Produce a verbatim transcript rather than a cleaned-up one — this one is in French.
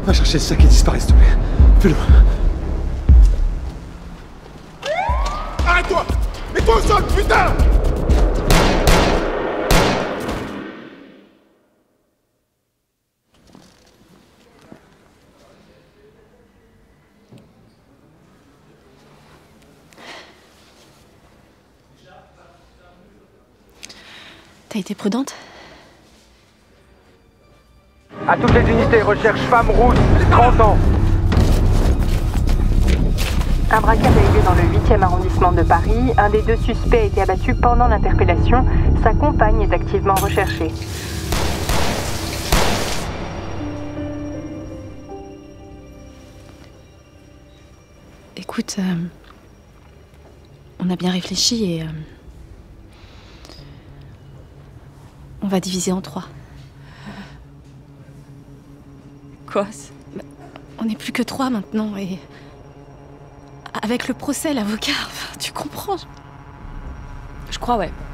Va chercher le sac et disparaît, s'il te plaît. Fais-le. Arrête-toi! Mets-toi au sol, putain! T'as été prudente? À toutes les unités, recherche femme rousse, trente ans. Un braquage a eu lieu dans le huitième arrondissement de Paris. Un des deux suspects a été abattu pendant l'interpellation. Sa compagne est activement recherchée. Écoute, euh, on a bien réfléchi et... Euh, on va diviser en trois. Quoi? Bah, on n'est plus que trois maintenant et... Avec le procès, l'avocat, enfin, tu comprends? Je crois, ouais.